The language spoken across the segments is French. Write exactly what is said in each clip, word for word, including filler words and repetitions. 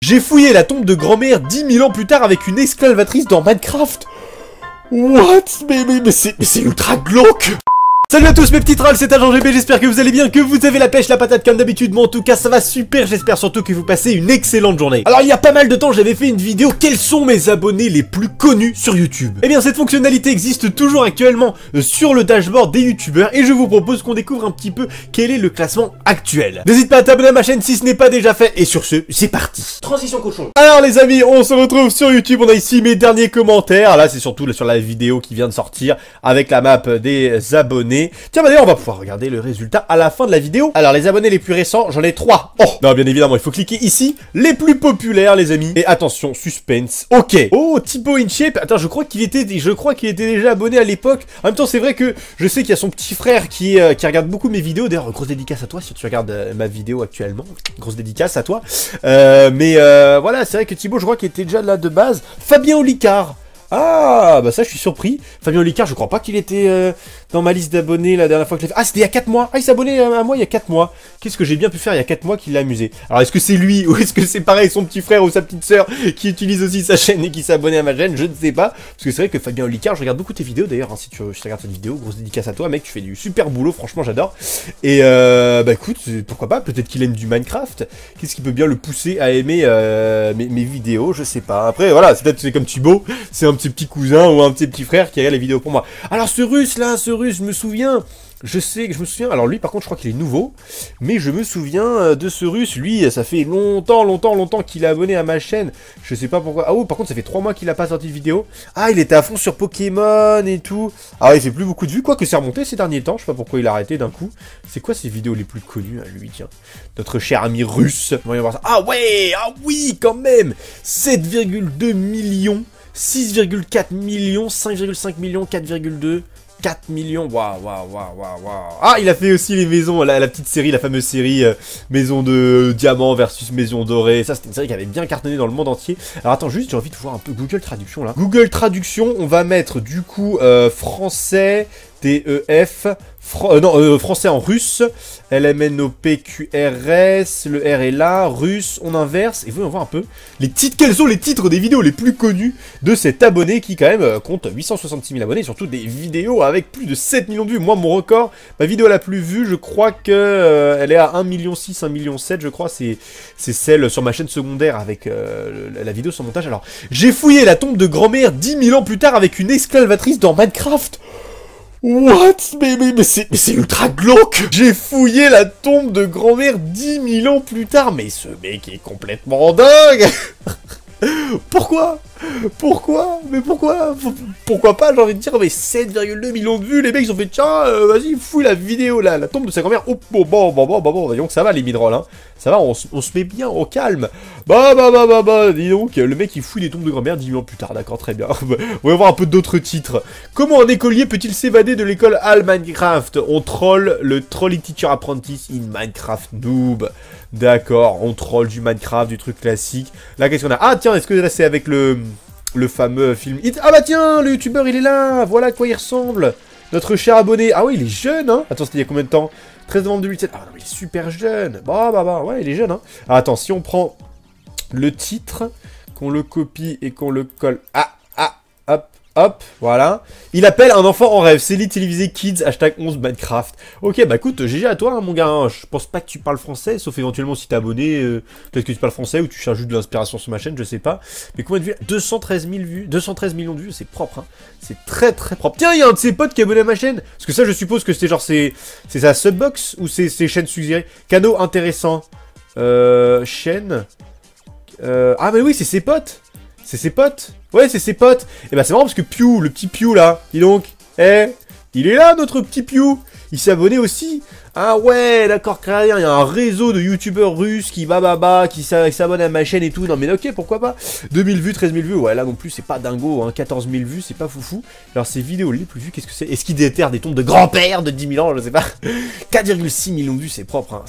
J'ai fouillé la tombe de grand-mère dix mille ans plus tard avec une exclamatrice dans Minecraft. What? Mais, mais, mais c'est ultra glauque. Salut à tous mes petits trolls, c'est Agent G B, j'espère que vous allez bien, que vous avez la pêche, la patate comme d'habitude. Moi en tout cas ça va super, j'espère surtout que vous passez une excellente journée. Alors il y a pas mal de temps j'avais fait une vidéo, quels sont mes abonnés les plus connus sur YouTube. Eh bien cette fonctionnalité existe toujours actuellement sur le dashboard des youtubeurs et je vous propose qu'on découvre un petit peu quel est le classement actuel. N'hésite pas à t'abonner à ma chaîne si ce n'est pas déjà fait et sur ce, c'est parti. Transition cochon. Alors les amis, on se retrouve sur YouTube, on a ici mes derniers commentaires. Là c'est surtout sur la vidéo qui vient de sortir avec la map des abonnés. Tiens bah d'ailleurs on va pouvoir regarder le résultat à la fin de la vidéo. Alors les abonnés les plus récents, j'en ai trois. Oh non bien évidemment il faut cliquer ici. Les plus populaires les amis. Et attention, suspense. Ok. Oh Thibaut InShape. Attends je crois qu'il était je crois qu'il était déjà abonné à l'époque. En même temps c'est vrai que je sais qu'il y a son petit frère qui, euh, qui regarde beaucoup mes vidéos. D'ailleurs grosse dédicace à toi si tu regardes euh, ma vidéo actuellement. Grosse dédicace à toi. euh, Mais euh, voilà c'est vrai que Thibaut je crois qu'il était déjà là de base. Fabien Olicard. Ah, bah ça je suis surpris. Fabien Olicard, je crois pas qu'il était euh, dans ma liste d'abonnés la dernière fois que je l'ai fait. Ah, c'était il y a quatre mois. Ah, il s'est abonné à moi il y a quatre mois. Qu'est-ce que j'ai bien pu faire il y a quatre mois qui l'a amusé? Alors, est-ce que c'est lui ou est-ce que c'est pareil son petit frère ou sa petite sœur qui utilise aussi sa chaîne et qui s'est abonné à ma chaîne? Je ne sais pas. Parce que c'est vrai que Fabien Olicard, je regarde beaucoup tes vidéos d'ailleurs. Hein, si tu, si tu regardes cette vidéo, grosse dédicace à toi, mec. Tu fais du super boulot, franchement, j'adore. Et euh, bah écoute, pourquoi pas? Peut-être qu'il aime du Minecraft. Qu'est-ce qui peut bien le pousser à aimer euh, mes, mes vidéos? Je sais pas. Après, voilà, c'est peut-être comme Thibaut, c'est un petit petit cousin ou un petit petit frère qui regarde les vidéos pour moi. Alors ce russe là, ce russe, je me souviens, je sais que je me souviens, alors lui par contre je crois qu'il est nouveau, mais je me souviens de ce russe, lui ça fait longtemps, longtemps, longtemps qu'il est abonné à ma chaîne, je sais pas pourquoi, ah oh par contre ça fait trois mois qu'il a pas sorti de vidéo, ah il était à fond sur Pokémon et tout, ah il fait plus beaucoup de vues, quoi que c'est remonté ces derniers temps, je sais pas pourquoi il a arrêté d'un coup, c'est quoi ces vidéos les plus connues à lui, tiens, notre cher ami russe, voyons voir ça, ah ouais, ah oui quand même, sept virgule deux millions, six virgule quatre millions, cinq virgule cinq millions, quatre virgule deux, quatre millions, waouh, waouh, waouh, waouh, waouh. Ah, il a fait aussi les maisons, la, la petite série, la fameuse série euh, Maison de Diamant versus Maison Dorée. Ça, c'était une série qui avait bien cartonné dans le monde entier. Alors attends, juste, j'ai envie de voir un peu Google Traduction, là. Google Traduction, on va mettre, du coup, euh, français, T E F, Fran euh, non, euh, français en russe, L M N O P Q R S, le R est là, russe, on inverse, et voyons voir un peu les titres, quels sont les titres des vidéos les plus connus de cet abonné qui quand même euh, compte huit cent soixante-six mille abonnés, surtout des vidéos avec plus de sept millions de vues. Moi mon record, ma vidéo la plus vue, je crois que euh, elle est à un million six, un million sept, je crois, c'est celle sur ma chaîne secondaire avec euh, la vidéo sans montage. Alors, j'ai fouillé la tombe de grand-mère dix mille ans plus tard avec une exclamatrice dans Minecraft. What? Mais, mais, mais c'est ultra glauque. J'ai fouillé la tombe de grand-mère dix mille ans plus tard. Mais ce mec est complètement dingue. Pourquoi? Pourquoi? Mais pourquoi? Pourquoi pas, j'ai envie de dire, mais sept virgule deux millions de vues, les mecs ils ont fait tiens, euh, vas-y, fouille la vidéo là, la tombe de sa grand-mère. Oh, bon, bon, bon, bon, bon, bon, voyons que ça va les midrolls, hein. Ça va, on, on se met bien, au calme. Bah, bah, bah, bah, bah, dis donc, le mec il fouille les tombes de grand-mère dix mille ans plus tard, d'accord, très bien. On va voir un peu d'autres titres. Comment un écolier peut-il s'évader de l'école All Minecraft? On troll le Trolling Teacher Apprentice in Minecraft Noob. D'accord, on troll du Minecraft, du truc classique. Là, qu'est-ce qu'on a? Ah, tiens, est-ce que là c'est avec le... le fameux film Hit. Ah bah tiens, le youtubeur il est là. Voilà à quoi il ressemble. Notre cher abonné. Ah oui, il est jeune, hein. Attends, c'était il y a combien de temps? treize novembre deux mille sept. Ah non, mais il est super jeune. Bah bah bah, ouais, il est jeune, hein. Ah, attends, si on prend le titre, qu'on le copie et qu'on le colle. Ah, ah, hop. Hop, voilà. Il appelle un enfant en rêve. Série télévisée Kids, hashtag onze Minecraft. Ok, bah écoute, G G à toi, hein, mon gars. Hein. Je pense pas que tu parles français, sauf éventuellement si t'es abonné. Euh, Peut-être que tu parles français ou tu cherches juste de l'inspiration sur ma chaîne, je sais pas. Mais combien de vues? deux cent treize mille vues. deux cent treize millions de vues, c'est propre, hein. C'est très très propre. Tiens, il y a un de ses potes qui est abonné à ma chaîne. Parce que ça, je suppose que c'était genre, c'est sa subbox ou c'est ses chaînes suggérées. Canaux intéressants. Euh, chaîne. Euh, ah, mais oui, c'est ses potes. C'est ses potes. Ouais, c'est ses potes. Et bah c'est marrant parce que Pew, le petit Pew là, dis donc, eh, il est là notre petit Pew. Il s'est abonné aussi. Ah ouais, d'accord, il y a un réseau de youtubeurs russes qui va bah, bah, qui s'abonnent à ma chaîne et tout. Non mais ok, pourquoi pas. deux mille vues, treize mille vues, ouais là non plus c'est pas dingo, hein. quatorze mille vues, c'est pas foufou. Alors ces vidéos les plus vues, qu'est-ce que c'est? Est-ce qu'il déterre des tombes de grand-père de dix mille ans, je sais pas. quatre virgule six millions de vues, c'est propre, hein. C'est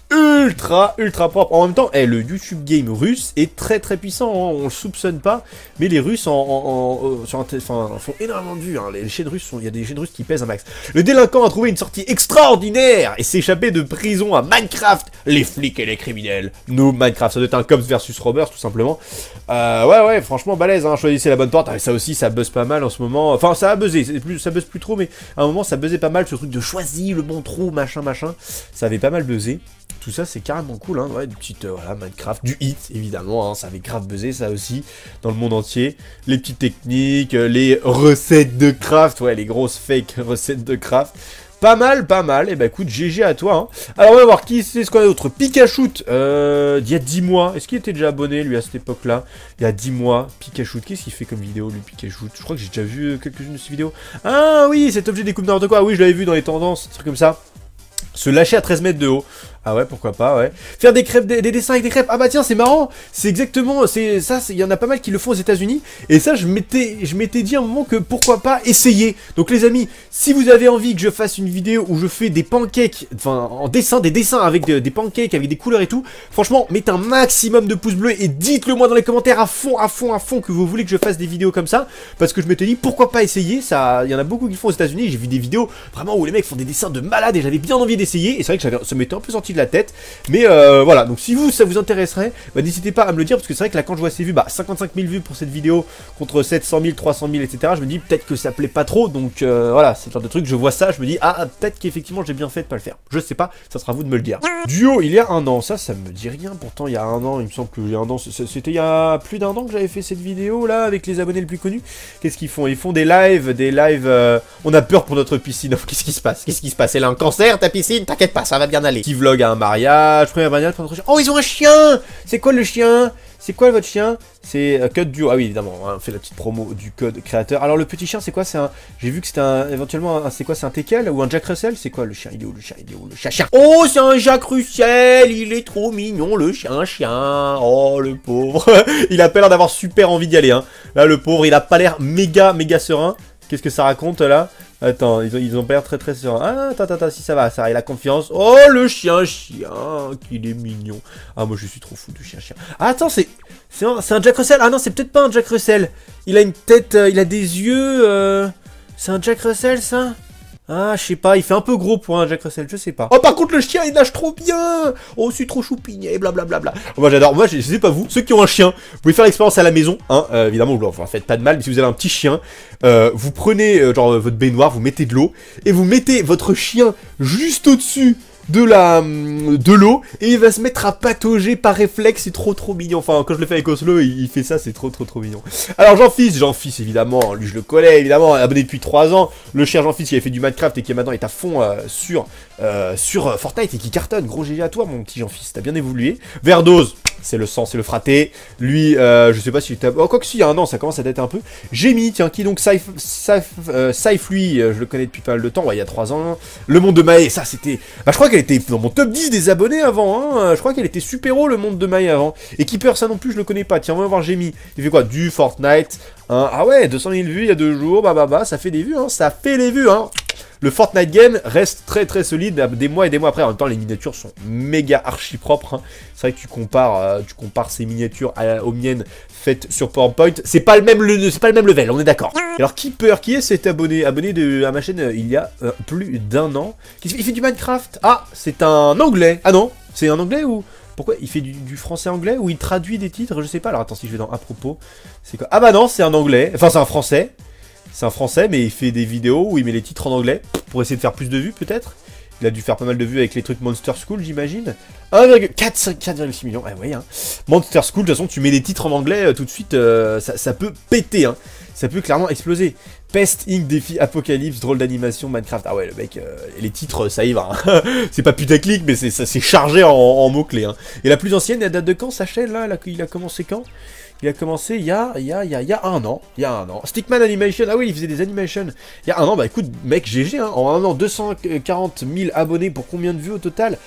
ultra, ultra propre. En même temps, eh, le YouTube game russe est très très puissant, hein, on le soupçonne pas, mais les Russes en, en, en, sur un enfin, font énormément de vues, hein. Les chaînes russes, il y a des chaînes russes qui pèsent un max. Le délinquant a trouvé une sortie extraordinaire et s'est échappé de prison à Minecraft. Les flics et les criminels. Nous, Minecraft, ça doit être un Cops versus Robbers, tout simplement. Euh, ouais, ouais, franchement, balèze, hein, choisissez la bonne porte. Ah, ça aussi, ça buzz pas mal en ce moment. Enfin, ça a buzzé, plus, ça buzz plus trop, mais à un moment, ça buzzait pas mal, ce truc de choisir le bon trou, machin, machin. Ça avait pas mal buzzé. Tout ça, c'est carrément cool, hein, ouais, du petit, euh, voilà, Minecraft, du hit, évidemment, hein, ça avait grave buzzé, ça aussi, dans le monde entier. Les petites techniques, euh, les recettes de craft, ouais, les grosses fake recettes de craft. Pas mal, pas mal, et bah écoute, G G à toi, hein. Alors, on va voir qui c'est, ce qu'on a d'autre. Pikachu, euh, il y a dix mois, est-ce qu'il était déjà abonné, lui, à cette époque-là? Il y a dix mois, Pikachu, qu'est-ce qu'il fait comme vidéo, lui, Pikachu? Je crois que j'ai déjà vu quelques-unes de ses vidéos. Ah oui, cet objet découpe n'importe quoi, ah, oui, je l'avais vu dans les tendances, un truc comme ça. Se lâcher à treize mètres de haut. Ah ouais, pourquoi pas, ouais. Faire des crêpes, des, des dessins avec des crêpes. Ah bah tiens, c'est marrant. C'est exactement, c'est ça, il y en a pas mal qui le font aux États-Unis. Et ça, je m'étais, je m'étais dit à un moment que pourquoi pas essayer. Donc les amis, si vous avez envie que je fasse une vidéo où je fais des pancakes, enfin en dessin, des dessins avec de, des pancakes, avec des couleurs et tout, franchement, mettez un maximum de pouces bleus et dites-le moi dans les commentaires à fond, à fond, à fond que vous voulez que je fasse des vidéos comme ça. Parce que je m'étais dit pourquoi pas essayer. Ça, il y en a beaucoup qui le font aux États-Unis. J'ai vu des vidéos vraiment où les mecs font des dessins de malades et j'avais bien envie d'essayer. Et c'est vrai que j'avais, ça m'était un peu sorti de la tête. Mais euh, voilà, donc si vous, ça vous intéresserait, bah, n'hésitez pas à me le dire, parce que c'est vrai que là, quand je vois ces vues, bah, cinquante-cinq mille vues pour cette vidéo, contre sept cent mille, trois cent mille, et cetera, je me dis peut-être que ça plaît pas trop, donc euh, voilà, c'est le genre de truc, je vois ça, je me dis, ah, peut-être qu'effectivement, j'ai bien fait de pas le faire. Je sais pas, ça sera à vous de me le dire. Duo, il y a un an, ça, ça me dit rien, pourtant, il y a un an, il me semble qu'il y a un an, c'était il y a plus d'un an que j'avais fait cette vidéo, là, avec les abonnés les plus connus. Qu'est-ce qu'ils font? Ils font des lives, des lives, euh... on a peur pour notre piscine. Qu'est-ce qui se passe? Qu'est-ce qui se passe? Elle a un cancer, ta piscine? T'inquiète pas, ça va bien aller. Qui vlog à un mariage, premier mariage, oh, ils ont un chien! C'est quoi le chien? C'est quoi votre chien? C'est euh, Code Duo. Ah oui, évidemment, hein, on fait la petite promo du code créateur. Alors, le petit chien, c'est quoi? C'est un... J'ai vu que c'était un... éventuellement, un... c'est quoi? C'est un teckel ou un Jack Russell? C'est quoi le chien? Il est où le chien? Il est où le chien? Chien. Oh, c'est un Jack Russell! Il est trop mignon, le chien, chien. Oh, le pauvre. Il a pas l'air d'avoir super envie d'y aller, hein. Là, le pauvre, il a pas l'air méga, méga serein. Qu'est-ce que ça raconte, là? Attends, ils ont, ils ont pas l'air très très serein. Ah, attends, attends, si ça va, ça, il a confiance. Oh, le chien, chien, qu'il est mignon. Ah, moi, je suis trop fou du chien, chien. Ah, attends, c'est c'est un, un Jack Russell. Ah non, c'est peut-être pas un Jack Russell. Il a une tête, euh, il a des yeux. Euh... C'est un Jack Russell, ça? Ah, je sais pas, il fait un peu gros pour un Jack Russell, je sais pas. Oh, par contre, le chien, il nage trop bien. Oh, c'est trop choupigné, blablabla. Moi, j'adore. Moi, je sais pas vous, ceux qui ont un chien, vous pouvez faire l'expérience à la maison, hein. Euh, évidemment, vous ne faites pas de mal, mais si vous avez un petit chien, euh, vous prenez, euh, genre, votre baignoire, vous mettez de l'eau, et vous mettez votre chien juste au-dessus de la de l'eau et il va se mettre à patauger par réflexe, c'est trop trop mignon. Enfin, quand je le fais avec Oslo, il, il fait ça, c'est trop trop trop mignon. Alors Jean-Fils, Jean-Fils évidemment, lui je le connais évidemment, abonné depuis trois ans, le cher Jean-Fils qui avait fait du Minecraft et qui maintenant est à fond euh, sur euh, sur euh, Fortnite et qui cartonne. Gros G G à toi mon petit Jean-Fils, t'as bien évolué. Verdose, c'est le sang, c'est le fraté. Lui, euh, je sais pas si il oh, quoi que si, il y a un an, ça commence à dater un peu. Jémy, tiens, qui donc Saif, Saif, euh, Saif lui, euh, je le connais depuis pas mal de temps, ouais, il y a trois ans. Le monde de Maë, ça c'était, bah je crois qu'elle était dans mon top dix des abonnés avant, hein. Je crois qu'elle était super haut le monde de Maë avant. Et Keeper, ça non plus, je le connais pas. Tiens, on va voir Jémy. Il fait quoi? Du Fortnite. Hein. Ah ouais, deux cent mille vues il y a deux jours, bah bah bah, ça fait des vues, hein. Ça fait des vues, hein. Le Fortnite game reste très très solide des mois et des mois après. En même temps, les miniatures sont méga archi propres, hein. C'est vrai que tu compares, euh, tu compares ces miniatures à, aux miennes faites sur PowerPoint. C'est pas le même, le, c'est pas le même level, on est d'accord. Alors Keeper, qui est cet abonné, abonné de, à ma chaîne euh, il y a euh, plus d'un an. Il fait du Minecraft. Ah, c'est un anglais. Ah non, c'est un anglais ou pourquoi il fait du, du français-anglais ou il traduit des titres, je sais pas. Alors attends, si je vais dans à propos, c'est quoi? Ah bah non, c'est un anglais. Enfin, c'est un français. C'est un français, mais il fait des vidéos où il met les titres en anglais pour essayer de faire plus de vues, peut-être. Il a dû faire pas mal de vues avec les trucs Monster School, j'imagine. un virgule quatre virgule six millions, ah ouais, hein. Monster School, de toute façon, tu mets des titres en anglais, euh, tout de suite, euh, ça, ça peut péter, hein. Ça peut clairement exploser. Pest, Inc, Défi, Apocalypse, drôle d'animation, Minecraft. Ah ouais, le mec, euh, les titres, ça y va. Hein. C'est pas putaclic, mais c'est chargé en, en mots-clés. Hein. Et la plus ancienne, elle date de quand, sa chaîne, là? Il a commencé quand? Il a commencé il y a, il y a, il y a, il y a un an. Il y a un an. Stickman Animation, ah oui, il faisait des animations. Il y a un an, bah écoute, mec, G G, hein. En un an, deux cent quarante mille abonnés pour combien de vues au total?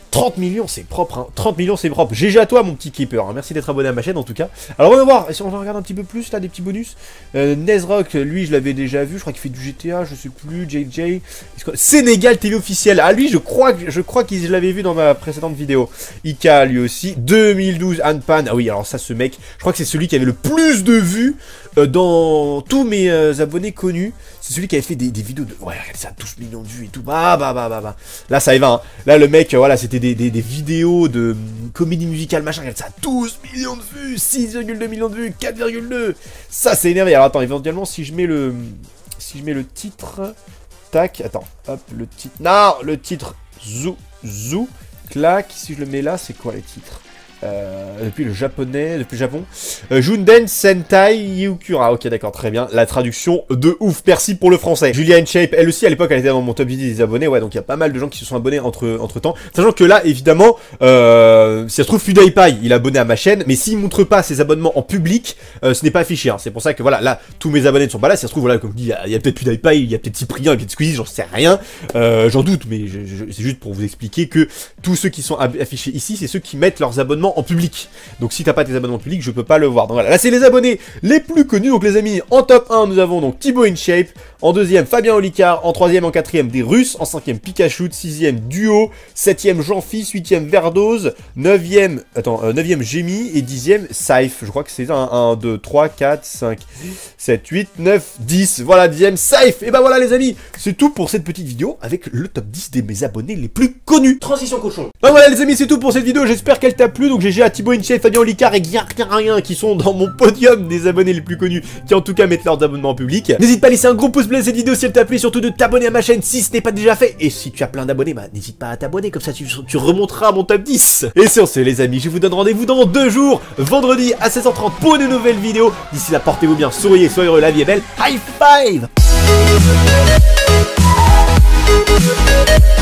trente millions, c'est propre, hein. trente millions, c'est propre. G G à toi, mon petit keeper. Hein. Merci d'être abonné à ma chaîne, en tout cas. Alors, on va voir, si on regarde un petit peu plus, là, des petits bonus. Euh, Nezrock, lui, je l'avais déjà vu. Je crois qu'il fait du G T A, je sais plus. J J. Sénégal T V officiel. Ah, lui, je crois, je crois que je l'avais vu dans ma précédente vidéo. Ika, lui aussi. deux mille douze, Anpan. Ah oui, alors ça, ce mec, je crois que c'est celui qui avait le plus de vues euh, dans tous mes euh, abonnés connus. C'est celui qui avait fait des, des vidéos de... Ouais, regardez ça, douze millions de vues et tout. Bah, bah, bah, bah, bah. Là, ça y va, hein. Là, le mec, euh, voilà, c'était des, des, des vidéos de hum, comédie musicale, machin. Regardez ça, douze millions de vues, six virgule deux millions de vues, quatre virgule deux. Ça, c'est énervé. Alors, attends, éventuellement, si je mets le... Si je mets le titre... Tac, attends, hop, le titre... Non, le titre... Zou, zou, clac. Si je le mets là, c'est quoi les titres? Euh, depuis le japonais, depuis le Japon. Euh, Junden Sentai Yukura. Ok, d'accord, très bien. La traduction de ouf. Merci pour le français. Julia InShape, elle aussi, à l'époque, elle était dans mon top dix des abonnés. Ouais, donc il y a pas mal de gens qui se sont abonnés entre, entre temps. Sachant que là, évidemment, euh, si ça se trouve, PewDiePie, il est abonné à ma chaîne. Mais s'il montre pas ses abonnements en public, euh, ce n'est pas affiché. Hein. C'est pour ça que voilà, là, tous mes abonnés ne sont pas là. Si ça se trouve, voilà, comme je dis, il y a, a peut-être PewDiePie, il y a peut-être Cyprien, il y a peut-être Squeezie, j'en sais rien. Euh, j'en doute, mais je, je, c'est juste pour vous expliquer que tous ceux qui sont affichés ici, c'est ceux qui mettent leurs abonnements en public. Donc si t'as pas tes abonnements publics, je peux pas le voir. Donc voilà, là c'est les abonnés les plus connus. Donc les amis, en top un, nous avons donc Thibaut InShape. En deuxième, Fabien Olicard. En troisième, en quatrième, des Russes. En cinquième, Pikachu. Sixième, Duo. Septième, Jean-Fils. Huitième, Verdose. Neuvième, attends, euh, neuvième, Gémy. Et dixième, Saif. Je crois que c'est un, un, deux, trois, quatre, cinq, sept, huit, neuf, dix. Voilà, dixième, Saif. Et bah voilà les amis, c'est tout pour cette petite vidéo avec le top dix de mes abonnés les plus connus. Transition cochon. Bah voilà les amis, c'est tout pour cette vidéo. J'espère qu'elle t'a plu. Donc G G à Thibaut InShape, Fabien Olicard et Guillaume qui sont dans mon podium des abonnés les plus connus, qui en tout cas mettent leurs abonnements en public. N'hésite pas à laisser un gros pouce bleu à cette vidéo si elle t'a plu, et surtout de t'abonner à ma chaîne si ce n'est pas déjà fait. Et si tu as plein d'abonnés, bah n'hésite pas à t'abonner, comme ça tu, tu remonteras à mon top dix. Et sur ce les amis, je vous donne rendez-vous dans deux jours, vendredi à seize heures trente pour une nouvelle vidéo. D'ici là, portez-vous bien, souriez, soyez heureux, la vie est belle. High five.